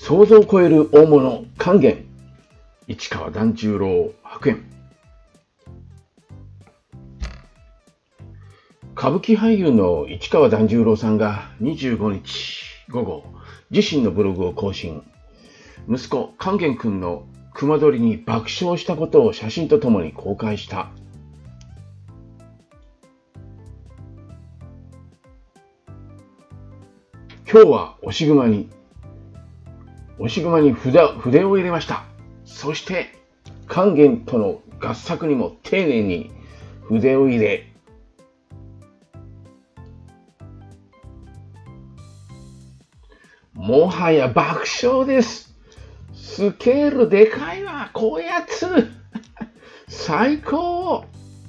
想像を超える大物勸玄、市川團十郎白猿。歌舞伎俳優の市川團十郎さんが25日午後、自身のブログを更新。息子勸玄君の熊取に爆笑したことを写真とともに公開した。今日は押し熊に筆を入れました。そして勸玄との合作にも丁寧に筆を入れ、もはや爆笑です。スケールでかいわ、こういうやつ。最高。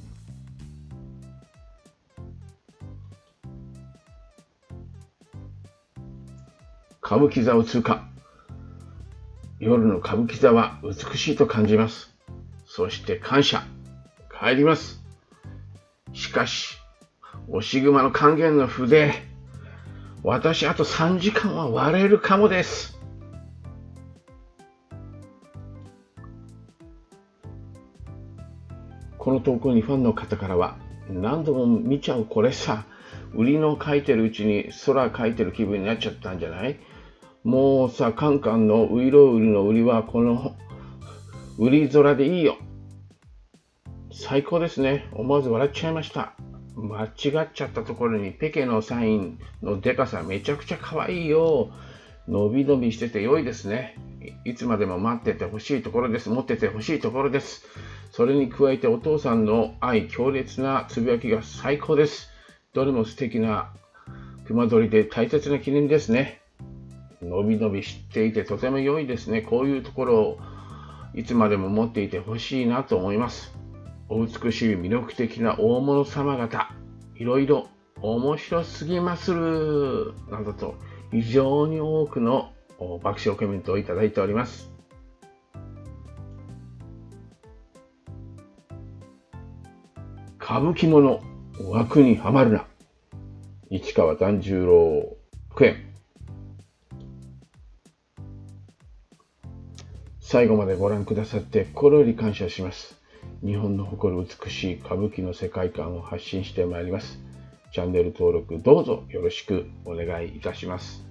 歌舞伎座を通過。夜の歌舞伎座は美しいと感じます。そして感謝。帰ります。しかし、押し熊の勸玄の筆、私あと3時間は割れるかもです。この投稿にファンの方からは、何度も見ちゃうこれさ、売りの描いてるうちに空描いてる気分になっちゃったんじゃない？もうさ、カンカンのういろう売りの売りはこの売り空でいいよ。最高ですね。思わず笑っちゃいました。間違っちゃったところにペケのサインのデカさめちゃくちゃ可愛いよ。伸び伸びしてて良いですね。いつまでも待っててほしいところです。持っててほしいところです。それに加えてお父さんの愛強烈なつぶやきが最高です。どれも素敵な熊取で大切な記念ですね。伸び伸びしていてとても良いですね。こういうところをいつまでも持っていてほしいなと思います。お美しい魅力的な大物様方、いろいろ面白すぎまするなどと非常に多くの爆笑コメントをいただいております。歌舞伎者枠にはまるな、市川團十郎白猿。最後までご覧くださって心より感謝します。日本の誇る美しい歌舞伎の世界観を発信してまいります。チャンネル登録どうぞよろしくお願いいたします。